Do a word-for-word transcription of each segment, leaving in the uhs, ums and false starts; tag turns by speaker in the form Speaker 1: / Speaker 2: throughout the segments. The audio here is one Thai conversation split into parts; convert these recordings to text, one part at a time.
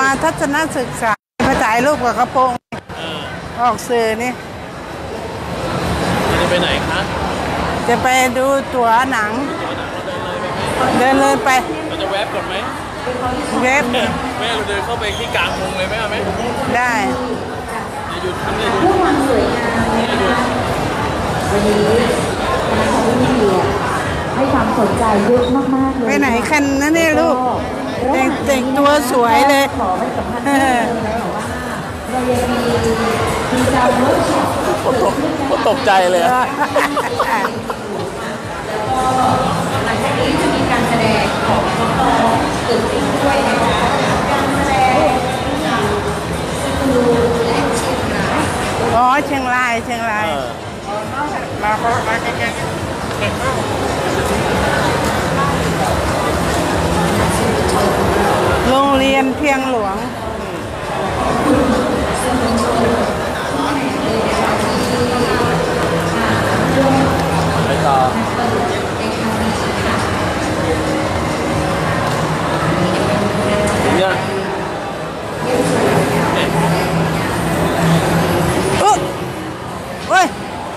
Speaker 1: มาทัศนศึกษาไปถ่ายรูปกับกระโปรงออกสื่อนี่
Speaker 2: จะไปไหนคะ
Speaker 1: จะไปดูตั๋วหนังเดินเลยไป
Speaker 2: เราจะแวบก่อนไหม
Speaker 1: แวบ
Speaker 2: แม่เราเดินเข้าไปที่กลางวงเลยไหมเอาไหม
Speaker 1: ได้
Speaker 2: หยุดทำเลยผู้ความสวยงามวันนี้
Speaker 3: ให้ความสนใจเยอะมากๆเลย
Speaker 1: ไปไหนคันนะเนี่ยลูกแต่งแต่งตัวสวยเลย
Speaker 3: ขอให้สัมภาษณ์ได้เลยว่าเรายังมีมีการเวิร์กช็อป
Speaker 2: ตกใจเลย
Speaker 3: แล้วก็หลังจากนี้จะมีการแสดงของน้องๆเกิดขึ้นด้วยนะคะการแสดง
Speaker 1: อ๋อเชียงรายเชียงรายมาเพราะมาแก่โรงเรียนเพียงหลวง
Speaker 2: ไปต่อเนี่ย
Speaker 1: อุ๊ยโอ้ย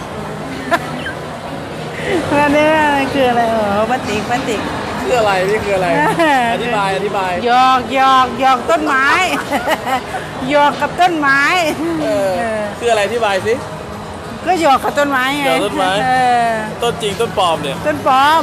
Speaker 1: อันนี้คืออะไรอ๋อพลาสติกพลาสติก
Speaker 2: คืออะไรนี่คืออะไรอธิบายอธิบาย
Speaker 1: หยอกหยอกหยอกต้นไม้หยอกกับต้นไม้
Speaker 2: คืออะไรอธิบายสิ
Speaker 1: ก็หยอกกับต้นไม้ไง
Speaker 2: หยอกต้นไม้ต้นจริงต้นปลอมเนี่ย
Speaker 1: ต้นปลอม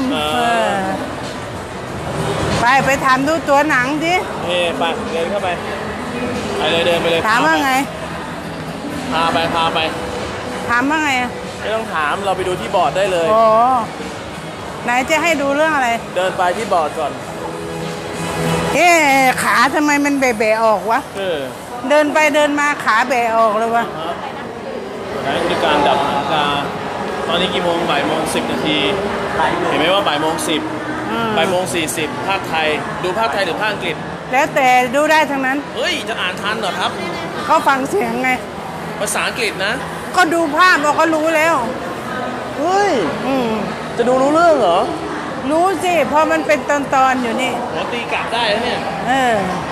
Speaker 1: ไปไปถามดูตัวหนังดิ
Speaker 2: นี่ไปเดินเข้าไปไปเลยเดินไปเลย
Speaker 1: ถามว่าไง
Speaker 2: พาไปพาไป
Speaker 1: ถามว่าไง
Speaker 2: ไม่ต้องถามเราไปดูที่บอร์ดได้เลย
Speaker 1: โอ้ไหนจะให้ดูเรื่องอะไร
Speaker 2: เดินไปที่บอร์ดก่อน
Speaker 1: เอ๊ขาทำไมมันเบะๆออกวะเดินไปเดินมาขาเบะออกเลยวะ
Speaker 2: ไหนบริการดับนาฬิกาตอนนี้กี่โมงบ่ายโมงสิบนาทีเห็นไหมว่าบ่ายโมงสิบบ่ายโมงสี่สิบภาคไทยดูภาคไทยหรือภาคอังกฤษ
Speaker 1: แล้วแต่ดูได้ทั้งนั้น
Speaker 2: เฮ้ยจะอ่านทันเหรอครับ
Speaker 1: เขาฟังเสียงไง
Speaker 2: ภาษาอังกฤษนะ
Speaker 1: ก็ดูภาพเราก็รู้แล้ว
Speaker 2: เฮ้ยจะดูรู้เรื่องเหรอ
Speaker 1: รู้สิเพราะมันเป็นตอนๆอยู่นี่
Speaker 2: หัวตีกลับได้แล้วเนี่ย
Speaker 1: เออ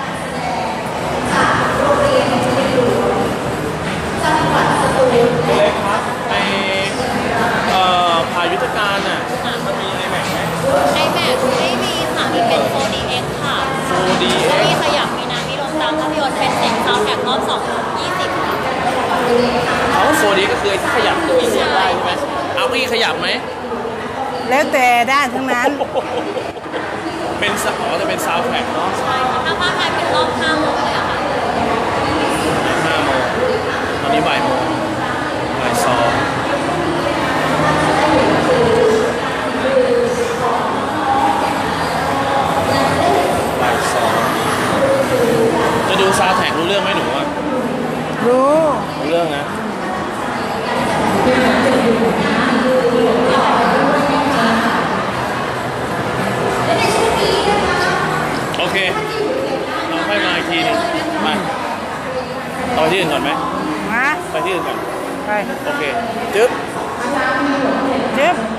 Speaker 2: เลยครับในเอ่อพายุทธการน่ะมันมีไอแม็กไหม
Speaker 4: ไอแม็กไม่มีค่ะมีเป็น โฟร์ ดี เอ็กซ์ ค่ะ
Speaker 2: โฟร์ ดี เอ็กซ์
Speaker 4: มีขยับมีน้ำมีลมตามภาพยนตร์เป็นเสียงซาวด์แทร็กรอบสองยี่สิบค่ะ
Speaker 2: เอา โฟร์ ดี ก็คือที่ขยับตัวเสียงได้ใช่ไหมเอาเมื่อกี้ขยับไหม
Speaker 1: แล้วแต่ได้ทั้งนั้น
Speaker 2: เป็นสอ๋อจะเป็นซาวด์แทร็กเนาะ
Speaker 4: ใช่ค่ะถ้าภาคไทยเป็นรอบห้าโมงเลยอะค่ะ
Speaker 2: ห้าโมงตอนนี้บ่ายโมงบ่ายสองบ่ายสองจะดูซาวด์แทร็กรู้เรื่องไหมหนูอ่ะ
Speaker 1: รู้
Speaker 2: รู้เรื่องนะโอเคเราค่อยมาอีกทีนึงมาต่อที่อื่นก่อนไหม
Speaker 1: มา
Speaker 2: ไปที่อื่นก่อน
Speaker 1: ไป
Speaker 2: โอเคจึ๊บ
Speaker 1: จึ๊บ